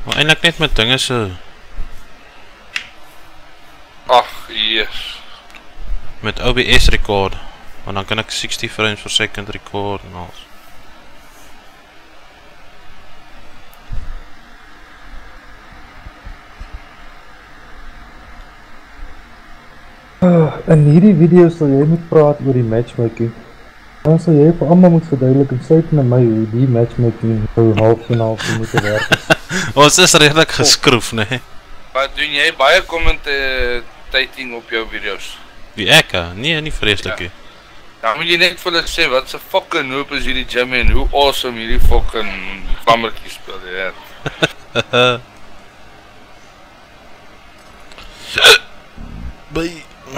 Maar eintlik net met dinge so. Ag, yes. Met OBS record. Want dan kan ek 60 frames per second record en alles. In hierdie video sal jy moet praat oor die matchmaking. Dan sal jy vir almal moet verduidelik en sluitend in my hoe die matchmaking hoe half en half moet werk is. Ons is redelik geskroef, nee. Maar doen jy baie commentating op jou video's? Wie ek? Nee, nie vreeslik nie. Dan moet jy net vir hulle sê wat se fucking hoop is hierdie Jimmy en hoe awesome hierdie fucking vlammertjie speel jy. By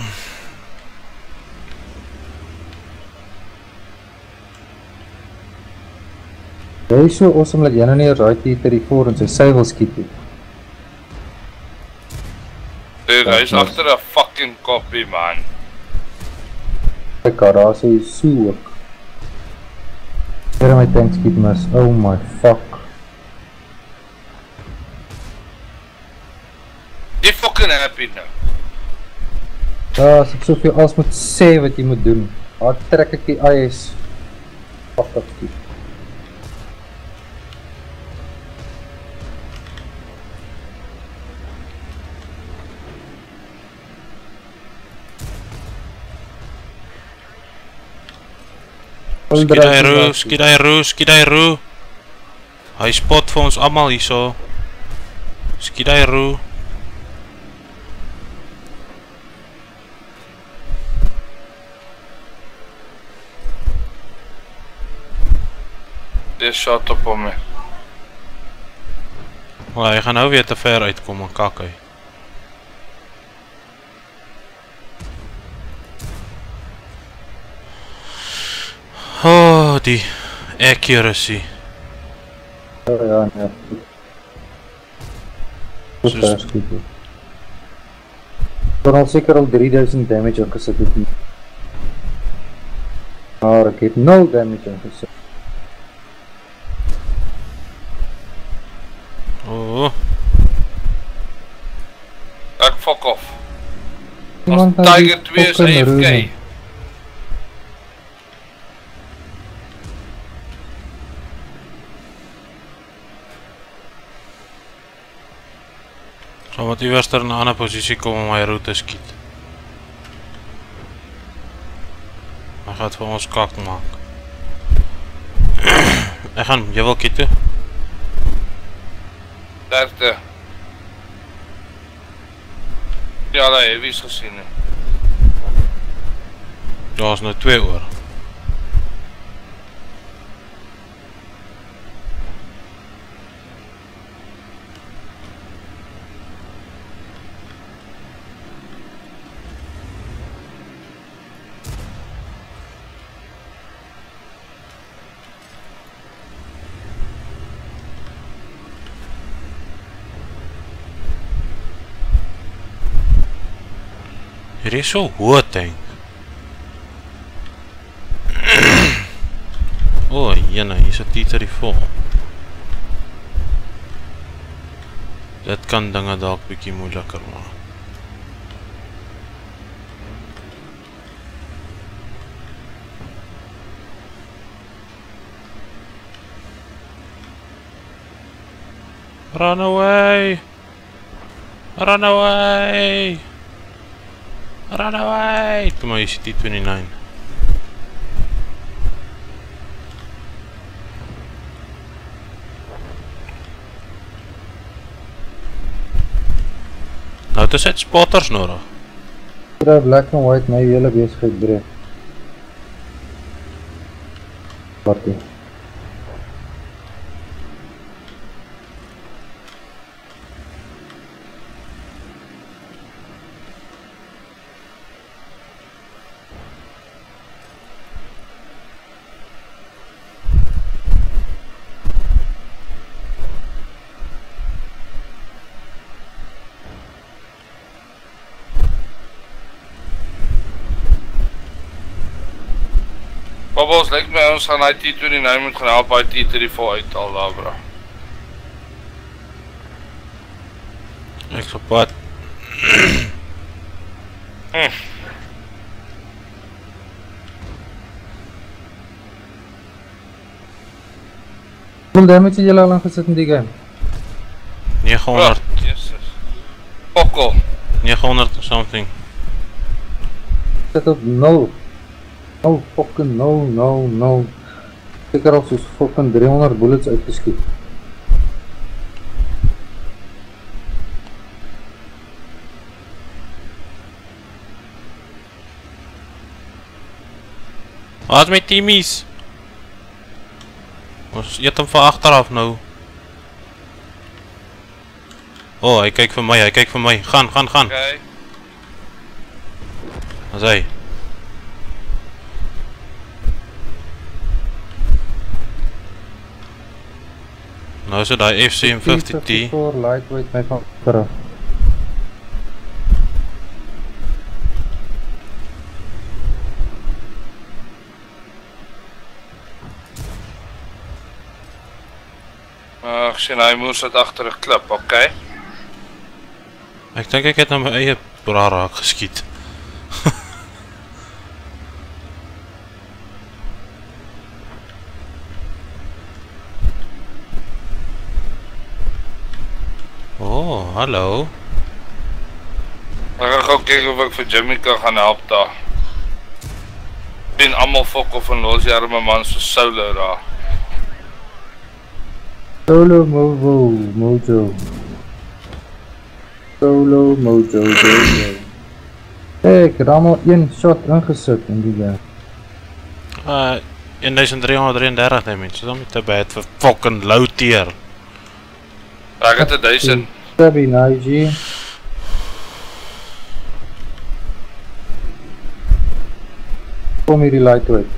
Jy is so awesome dat jy nou nie 'n right hitter die voor in sy sy wil skiet nie. Dude, hy is agter 'n fucking copy, man. Sy garage is so ook. Hier my tank skiet mis. Oh my fuck. Jy fucking happy nou. Ja, as ek soveel as moet sê wat jy moet doen. Daar trek ek die IS. Fuck dat skiet. Skiet hy roe. Hy spot vir ons allemaal hierso. Skiet hy roe. Dis shot op hom. Maar hy gaan nou weer te ver uitkom en kak hy. Oh, die accuracy. Ja, nee. Goed daar skiet. Dan al seker al 3000 damage ingesit het nie. Maar ek het 0 damage ingesit. Oh. Ek fuck off. As Tiger 2 is AFK. So wat die werster in 'n ander posisie kom om my route te skiet. Hy gaat vir ons kak maak. Ek gaan, jy wil kiet toe? Derde. Ja, daar heb je eens gezien. Daar is nou 2 oor. Hier is so hoë tank. O, jene, hier is 'n T-34 vol. Dit kan dinge dalk bietjie moeiliker maak. Run away! Run away! Run away! Kom maar, hier is die T-29. Nou, het is het spotters nodig. Drijf black and white my hele besigheid breek. Wat die? Bobbles, lyk my ons gaan die T29 moet gaan help die T34 uithaal daar, bro. Ek's op pad. Hoeveel damage het julle al aangesit in die game? 900. Jesus. Pokkel. 900 something. Sit op 0. Oh fucking no. Seker al soos fucking 300 bullets uitgeskiet. Wat met teamies? Ons eet hom van agteraf nou. Oh, hy kyk vir my, Gaan. Okay. As hy. Nou is dit daai FC-50T. Voor lightweight my van agteraf. Ek sien hy moes dit agter 'n klip, okay? Ek dink ek het aan my eie bra raak geskiet. Oh, hallo. Ek gaan gou kyk of ek vir Jimmy kan gaan help daar. Sien almal fok of en los die arme man so solo daar. Solo Mojo. Hey, ek het allemaal 1 shot ingesit in die game. 1333 damage, dat is al niet te bad vir fucking low tier. Ek het 1000. Stabby Nige. Kom hier die lightweight.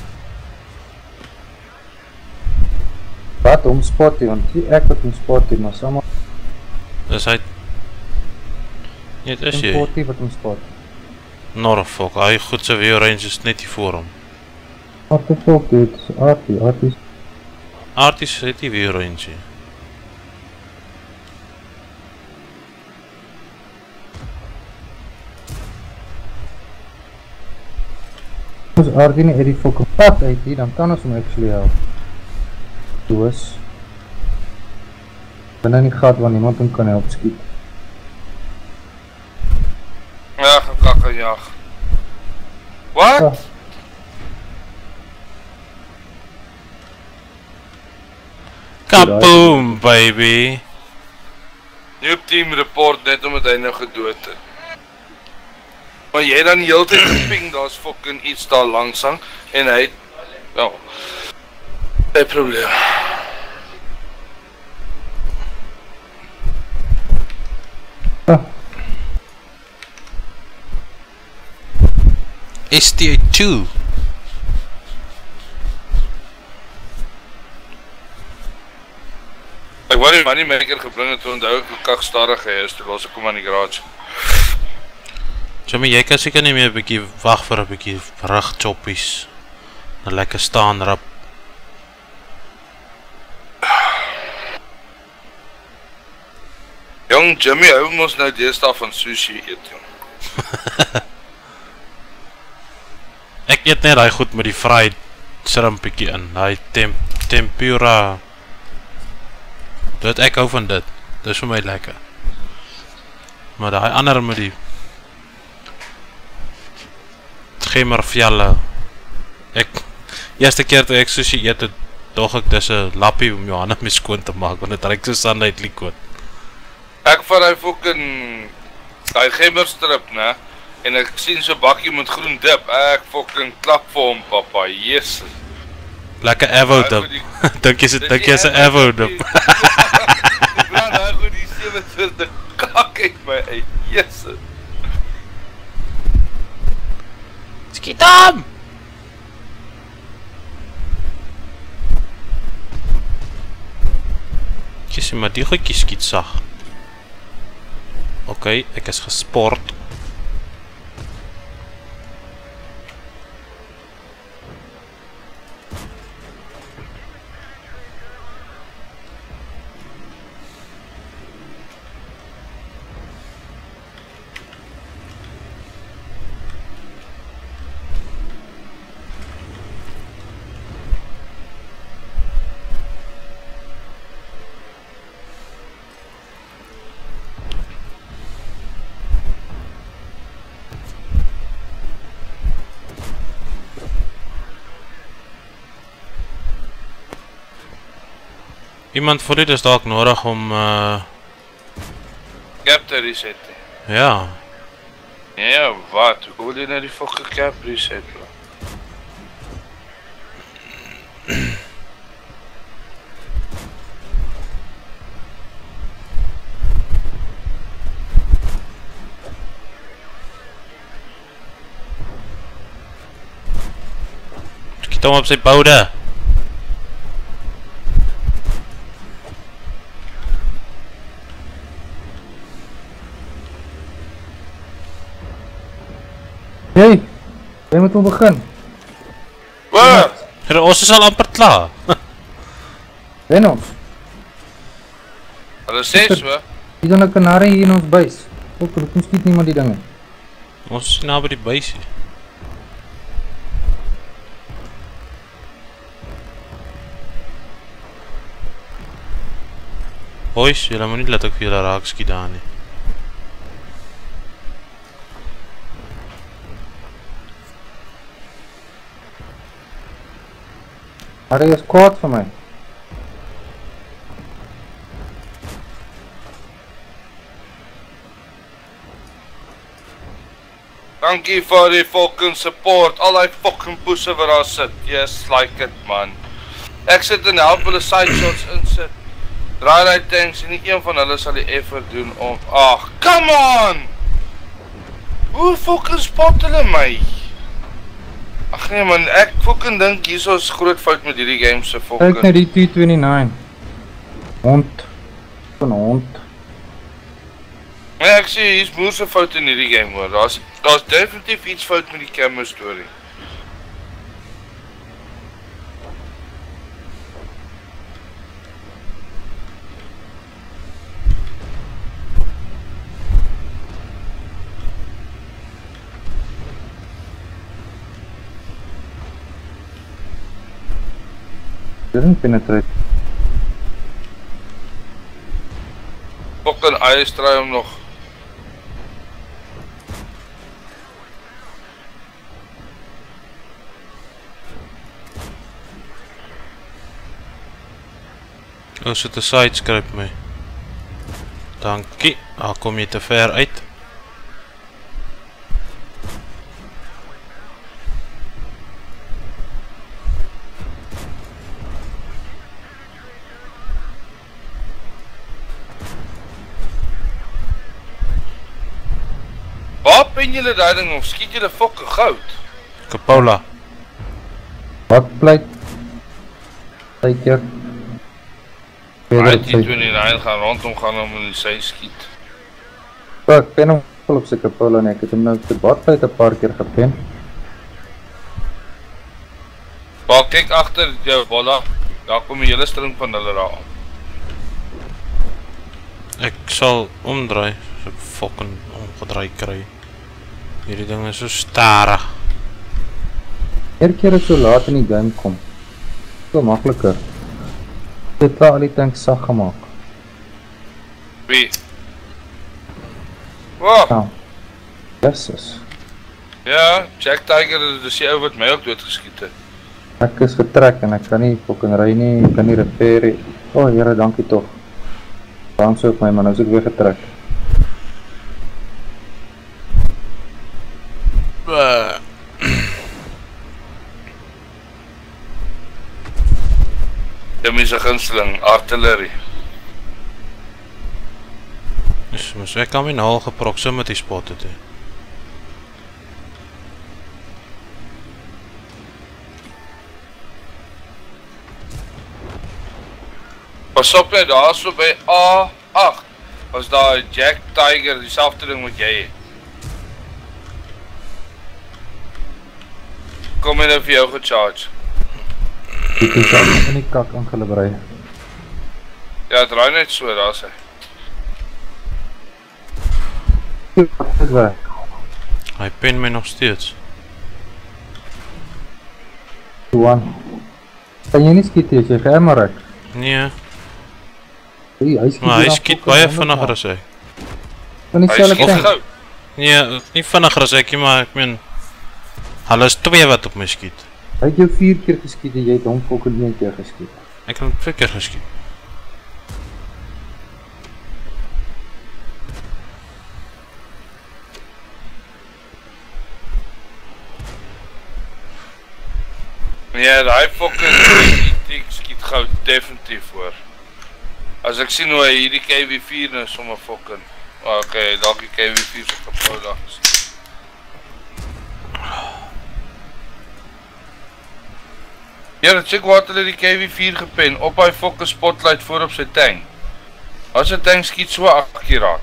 Wat om spot hier, want ek wat om spot hier, maar samen Dus hy... Nee, het is jy. wat om spot. Norfolk, hy goed sy view range is net hier voor hom. What the fuck dude, Artie. Arties het die view range hier. As Artie nie uit die fucking pad uit hier, dan kan ons hom actually help. Doos. Binne in die gat waar niemand hom kan help skiet. Ja, gaan kak en jag. What? Ah. Kaboom, baby! New team report net omdat hy nou gedood het. Maar jy dan die hele tyd geping, daar is fucking iets daar langsang en hy het... Nou, hy probleem. STA2. Ek wou die moneymaker gebring het, onthou ek hoe kak stadig hy is, toe los ek hom aan die garage. Jimmy, jy kan seker nie meer 'n bietjie wag vir 'n bietjie rugchoppies. 'n Lekker staan rap. Jong, Jimmy hou mos nou deesdae van sushi eet, jong. Ek eet net daai goed met die fried shrimpietjie in, daai tempura. Dit ek hou van dit. Dit is vir my lekker. Maar daai ander met die gemmervelle. Eerste keer toe ek sushi eet, het dog ek dis 'n lappie om jou hande mee skoon te maak, want dit ruik so sunlight liquid. Ek vat hy fucking daai gemmerstrip, né? En ek sien so bakkie met groen dip. Ek fucking klap vir hom, papa. Jesus. Lekker avo dip. Dink jy is 'n avo dip. Ek brand daai goed die 7 soorte kak uit my uit. Jesus. Skiet hom! Kies maar die goedjie skiet sag. Okay, ek is gesport. Iemand vir dit is dalk nodig om Cap te reset. ja. Ja, wat? Hoe wil jy nou die fucking cap reset, bro? Skiet hom op sy boude. Jy moet hom begin. Wat? Ons is al amper klaar. Wen ons. Hulle sê so. Hier dan 'n kanarie hier in ons buis. Ook, hoekom skiet niemand die dinge? Ons is nou by die buisie. Boys, julle moet nie laat ek vir julle raak skiet daar nie. Maar hy is kwaad vir my. Dankie vir die fucking support. Al die fucking poese wat daar sit. Yes, like it, man. Ek sit en help hulle side shots insit. Draai die tanks en nie een van hulle sal die effort doen om... Ag, come on! Hoe fucking spot hulle my? Ag nee man, ek fucking dink hierso is groot fout met hierdie game se fucking... Kyk na die 229. Hond. Van hond. Nee, ek sê hier's moerse fout in hierdie game hoor. Daar's definitief iets fout met die camera story. Didn't penetrate. Fucking ice try hom nog. O, so te side skryp my. Dankie. Kom jy te ver uit. Waar pen julle daai ding of skiet julle fucking goud? Kapola. Bakpleit. Tyker. Hy die 29 gaan rondom gaan om in die sy skiet. Ek pen hom vol op sy kapola en ek het hom nou op die bakpleit 'n paar keer gepen. Maar kyk agter jou bolla. Daar kom 'n hele string van hulle daar aan. Ek sal omdraai. So ek fucking omgedraai kry. Hierdie ding is so starig. Eer keer ek so laat in die game kom. So makliker. Dit het al die tanks sag gemaak. Wie? Wow. Nou. Jesus. Ja, Jack Tiger is die ou wat my ook doodgeskiet het. Ek is vertrek en ek kan nie fucking ry nie, ek kan nie repair nie. O, Here, dankie tog. Dan sou ek my man, nou is ek weer getrek. Jy mis 'n gunsteling, artillerie. So ek kan my nou al geproximity spot het. Pas op net daar so by A8. Was daar Jack Tiger, dieselfde ding wat jy het. Kom in vir jou gecharge. Ek het al in die kak ingelibreid. Ja, draai net so, daar is hy. Dit werk. Hy pen my nog steeds. Juan. Kan jy nie skiet as jy gehammer het? Nee, Hy skiet maar hy hier skiet af, baie vinniger as hy. Van die Hy selfde skiet tank. gou. Nee, nie vinniger as ek nie, maar ek meen hulle is twee wat op my skiet. Hy het jou 4 keer geskiet en jy het hom fucking 1 keer geskiet. Ek het hom 2 keer geskiet. Nee, daai fucking die skiet gou definitief voor. As ek sien hoe hy hierdie KV4 nou sommer fucking. Okay, dalk die KV4 se kapou daar is. Ja, check wat hulle die KV4 gepen op hy fucking spotlight voor op sy tank. As 'n tank skiet so akkuraat.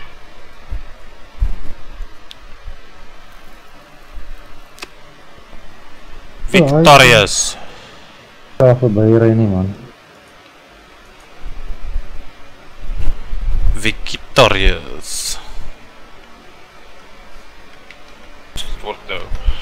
Victorious. Ja, voorbij ry nie man. Victorious. Dit word nou.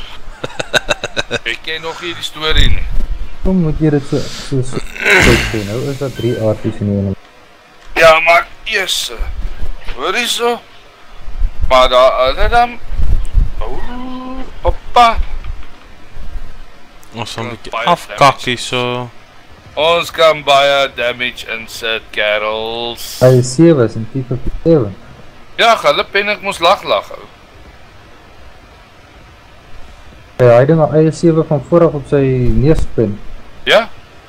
Ek ken nog hierdie storie nie. Kom moet jy dit so sê nou, is dat 3 aarties in die ene. Ja, maar eers. Hoor jy so? Maar daar dan. Papa. Ons gaan 'n bietjie afkakkie so. Ons kan baie damage insit, kerels. Hy is 7 is in T57. Ja, hulle pen ek moes lag ou. Ja, hy ding al eie 7 van vooraf op sy neuspen. Ja?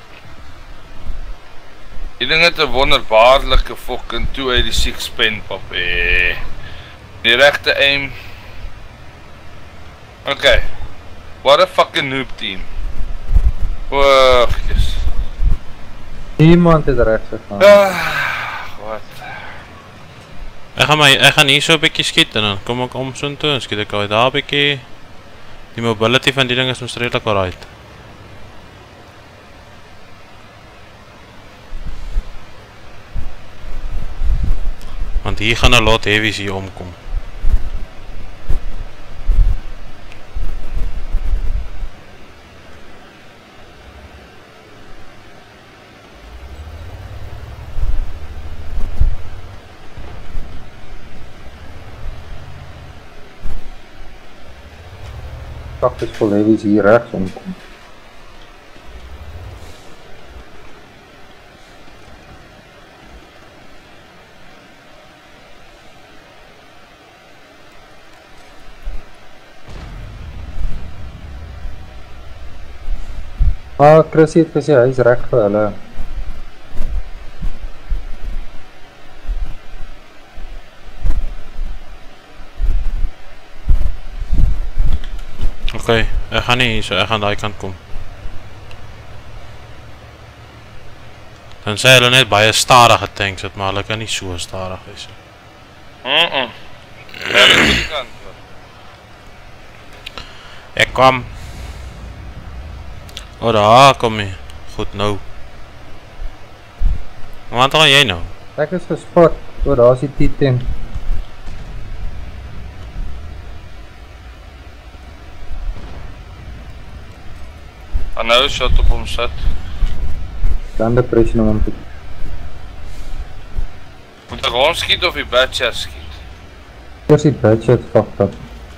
Die ding het 'n wonderbaarlike fucking 286 pen, papie. Die regte aim. Okay. What a fucking noob team. Wag, yes. Iemand het reg gegaan. Wat? Ek gaan hier so 'n bietjie skiet en dan kom ek om so toe en skiet ek al daar 'n bietjie. Die mobility van die ding is mos redelik alright. Want hier gaan 'n lot heavies hier omkom. Is vol heavies hier rechts omkom. Chrissy het gesê hy is reg vir hulle. Okay, ek gaan nie hier so, ek gaan daai kant kom. Dan sê hulle net baie stadige tanks het, maar hulle kan nie so stadig wees. Ja, dit moet die kant. Ek kom. O, daar kom jy. Goed nou. Wat gaan jy nou? Ek is gespot. O, daar is die T-10. En nou shot op hom sit. Dan depression om hom te... Moet ek ons skiet of die badger skiet? Eers die badger het fucked up.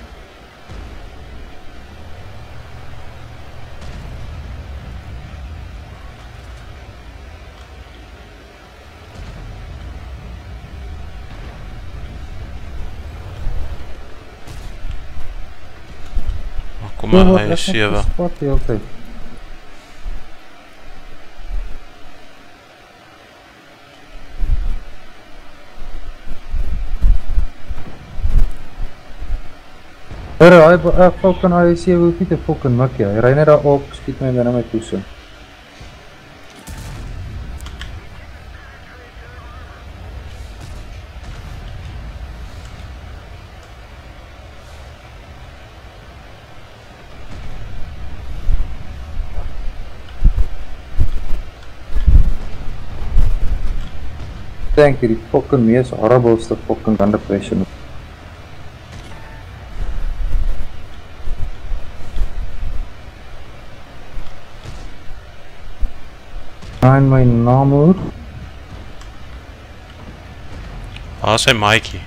Kom maar, hy is 7. Spot die hele tyd. Hore, hy fucking hy hoef nie te fucking mik jy. Hy ry net daar op, skiet my en dan in my toese. Ek dink die fucking mees horribleste fucking gun depression. En my naam hoor. Waar is hy Mikey?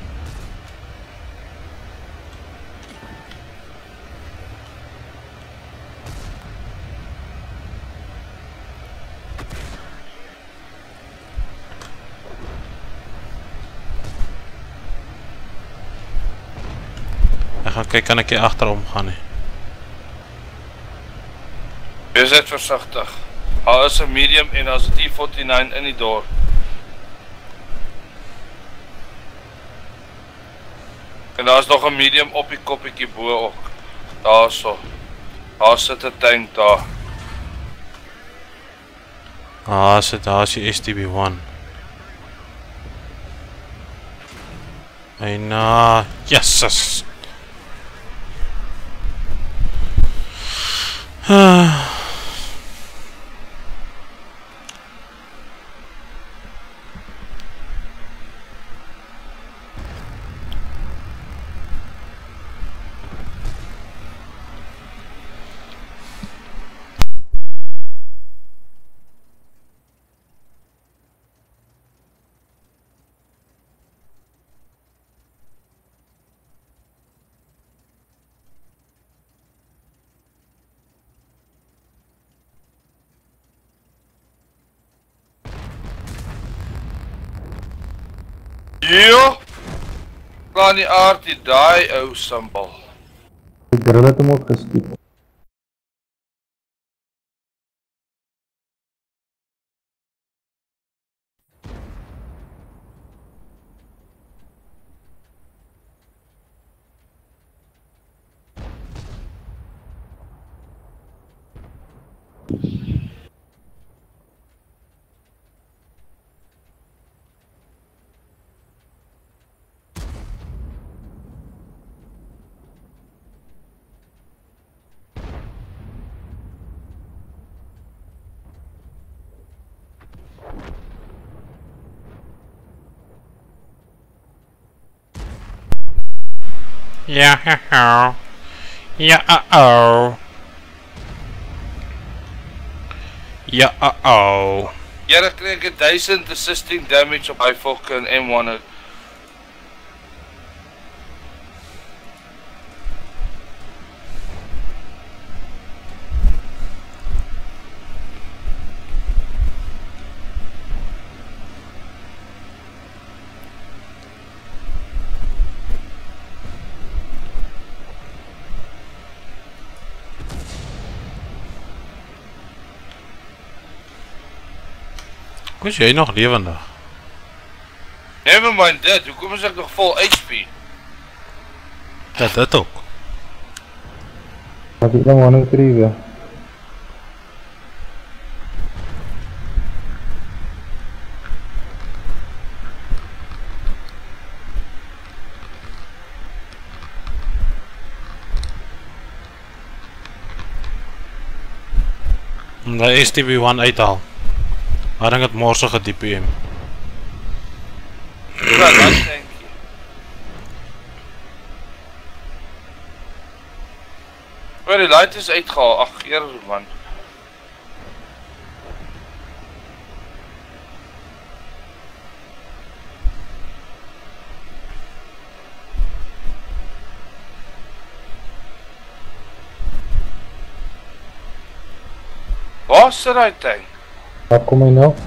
Ek gaan kyk, kan ek hier agterom gaan nie? Wees Wees net versigtig. Daar is 'n medium en daar's 'n T49 in die dorp. En daar's nog 'n medium op die koppietjie bo ook. Daarso. Daar sit 'n tank daar. Daar is die STB1. En Jesus. Ja! Plan die aard die daai ou simpel. Die drill het hom ook geskiet. Ja, ja, Ja, Jare kry ek 1016 damage op my fucking M1. Hoe is jy nog levendig? Never mind dit, hoekom is ek nog vol HP? Dit ook. Wat ek dan 103 weer. Om die STB1 uithaal. Maar dink het morsige DPM. Ja, dat denk je. Maar die light is uitgehaal, ach hier man. Waar sit hy tank? Waar kom hy nou?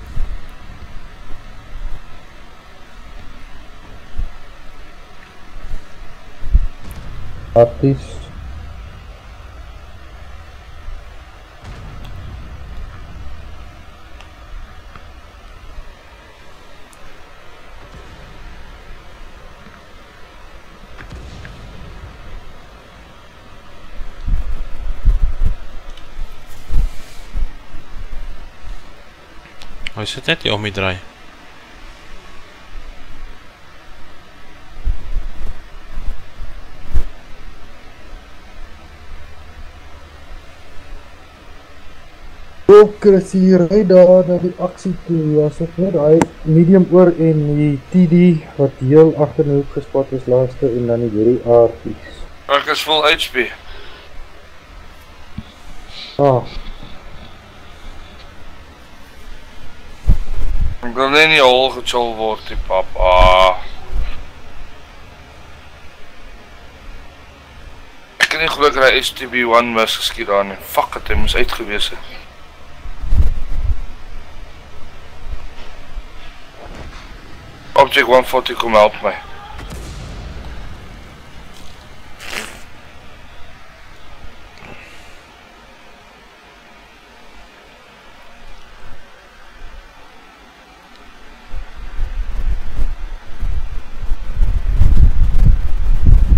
Arties. Hy sit net hier om die draai. Ook Chris hier, ry daar na die aksie toe, as ek net die medium oor en die TD wat heel achter die hoek gespot is laaste en dan die hierdie aardies. Ek is vol HP. Ek wil net nie hol gechill word die papa. Ek kan nie gelukkig die STB1 mis geskiet daar nie. Fuck het, hy moes uitgewees het. Object 140 kom help my.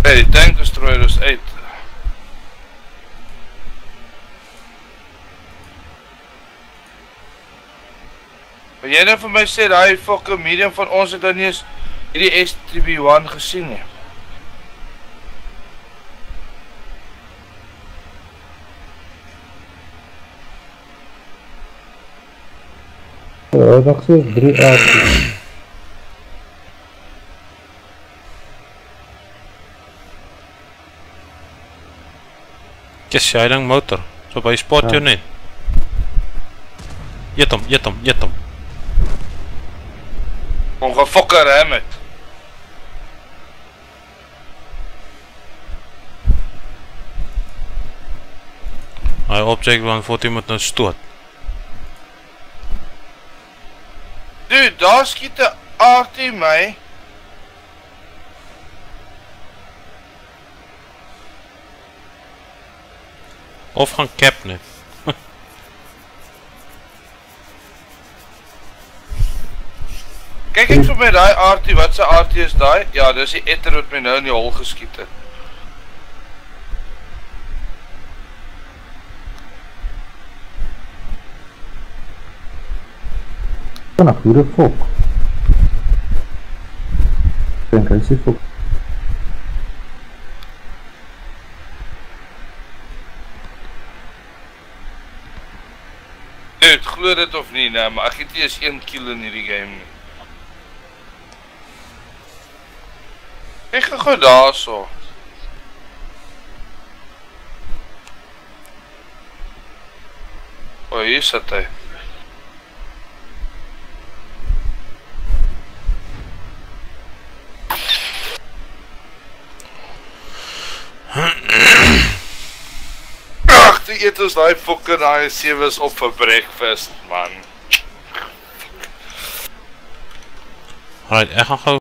Hey, die tank destroyer is uit. Maar jy nou vir my sê, die fucking medium van ons het dan nie eens hierdie STB1 gesien nie. Ja, nog so 3 RT's. Kies jy ding motor, so by spot jou net. Eet hom. Ongefokker ram het. Hy object 140 moet nou stoot. Dude, daar skiet 'n RT my. Of gaan cap net. Kyk ek vir my die RT, wat se RT is daai? Ja, dis die etter wat my nou in die hol geskiet het. Van 'n goeie fok. Dink hy sê fok. Dude, glo dit of nie, nee, maar ek het nie eens 1 kill in hierdie game nie. Ek gaan gou daar so. O, hier sit hy. Ach, die eet ons die fucking IS-7's op vir breakfast, man. Alright, ek gaan gou